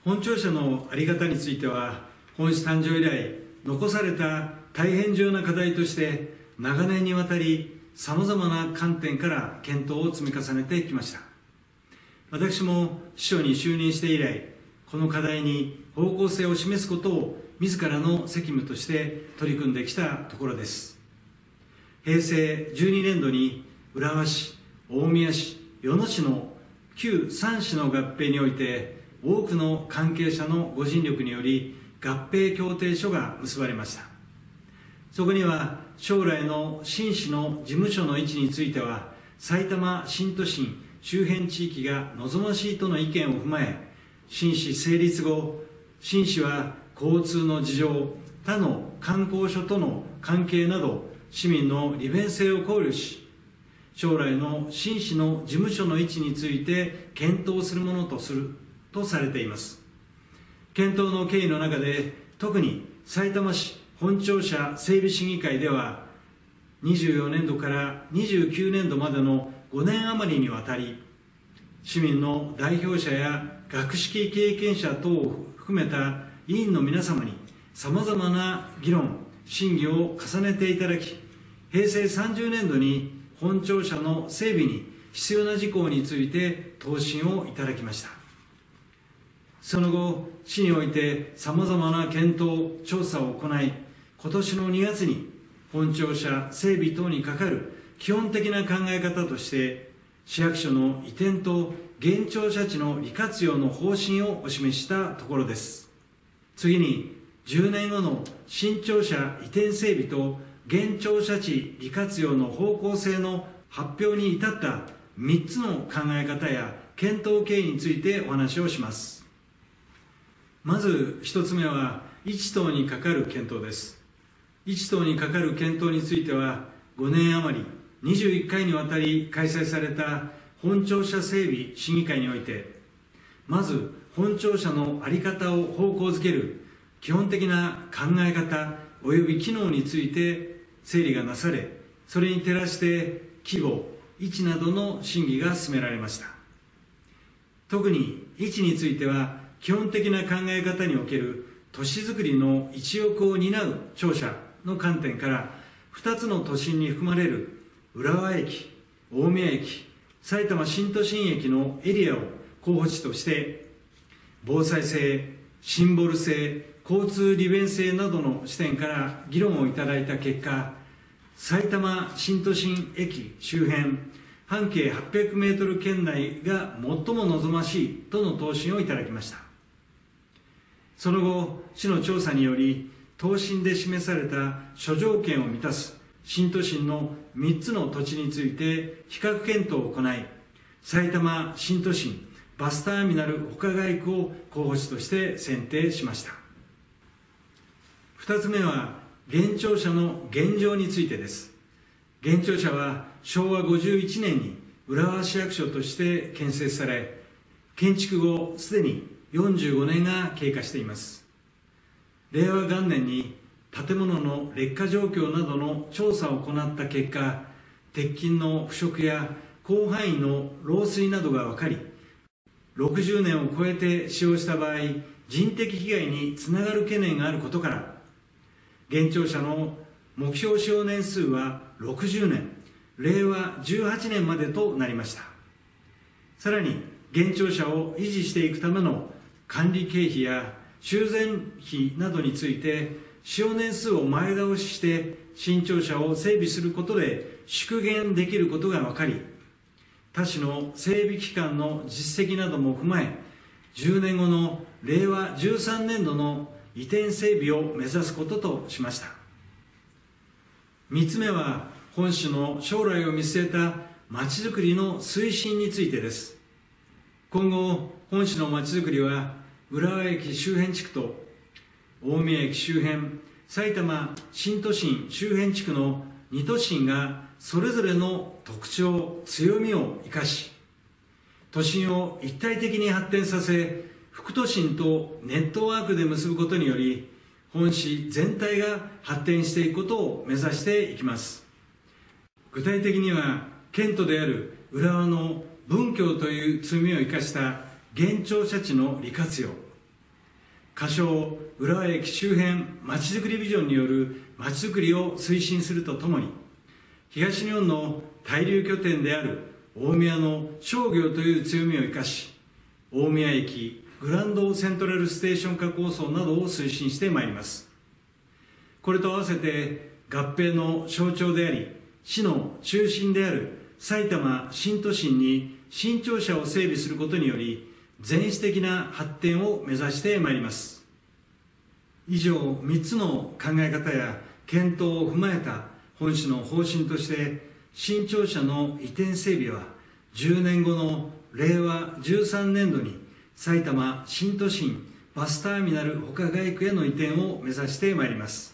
本庁舎の在り方については、本市誕生以来、残された大変重要な課題として、長年にわたり、さまざまな観点から検討を積み重ねてきました。私も司書に就任して以来、この課題に方向性を示すことを自らの責務として取り組んできたところです。平成12年度に浦和市、大宮市、与野市の旧3市の合併において、多くの関係者のご尽力により合併協定書が結ばれました。そこには将来の新市の事務所の位置については、埼玉新都心周辺地域が望ましいとの意見を踏まえ、新市成立後、新市は交通の事情、他の観光所との関係など、市民の利便性を考慮し、将来の新市の事務所の位置について検討するものとされています。検討の経緯の中で、特にさいたま市本庁舎整備審議会では、24年度から29年度までの5年余りにわたり、市民の代表者や学識経験者等を含めた委員の皆様にさまざまな議論、審議を重ねていただき、平成30年度に本庁舎の整備に必要な事項について答申をいただきました。その後、市においてさまざまな検討、調査を行い、今年の2月に本庁舎整備等にかかる基本的な考え方として、市役所の移転と現庁舎地の利活用の方針をお示ししたところです。次に、10年後の新庁舎移転整備と現庁舎地利活用の方向性の発表に至った3つの考え方や検討経緯についてお話をします。まず1つ目は、1棟にかかる検討です。1棟にかかる検討については、5年余り、21回にわたり開催された本庁舎整備審議会において、まず本庁舎の在り方を方向づける基本的な考え方及び機能について整理がなされ、それに照らして規模、位置などの審議が進められました。特に位置については、基本的な考え方における都市づくりの一翼を担う庁舎の観点から、2つの都心に含まれる浦和駅、大宮駅、埼玉新都心駅のエリアを候補地として、防災性、シンボル性、交通利便性などの視点から議論をいただいた結果、埼玉新都心駅周辺、半径800メートル圏内が最も望ましいとの答申をいただきました。その後、市の調査により、答申で示された諸条件を満たす新都心の3つの土地について比較検討を行い、埼玉新都心バスターミナル他街区を候補地として選定しました。2つ目は、現庁舎の現状についてです。現庁舎は昭和51年に浦和市役所として建設され、建築後すでに45年が経過しています。令和元年に建物の劣化状況などの調査を行った結果、鉄筋の腐食や広範囲の漏水などが分かり、60年を超えて使用した場合、人的被害につながる懸念があることから、現庁舎の目標使用年数は60年、令和18年までとなりました。さらに、現庁舎を維持していくための管理経費や修繕費などについて、使用年数を前倒しして新庁舎を整備することで縮減できることが分かり、他市の整備期間の実績なども踏まえ、10年後の令和13年度の移転整備を目指すこととしました。3つ目は、本市の将来を見据えたまちづくりの推進についてです。今後、本市のまちづくりは、浦和駅周辺地区と大宮駅周辺、埼玉新都心周辺地区の2都心がそれぞれの特徴、強みを生かし、都心を一体的に発展させ、副都心とネットワークで結ぶことにより、本市全体が発展していくことを目指していきます。具体的には、県都である浦和の文京という強みを生かした現庁舎地の利活用、 仮称浦和駅周辺まちづくりビジョンによるまちづくりを推進するとともに、東日本の滞留拠点である大宮の商業という強みを生かし、大宮駅グランドセントラルステーション化構想などを推進してまいります。これと合わせて合併の象徴であり、市の中心である埼玉新都心に新庁舎を整備することにより、全市的な発展を目指してまいります。以上3つの考え方や検討を踏まえた本市の方針として、新庁舎の移転整備は10年後の令和13年度に埼玉新都心バスターミナル他街区への移転を目指してまいります。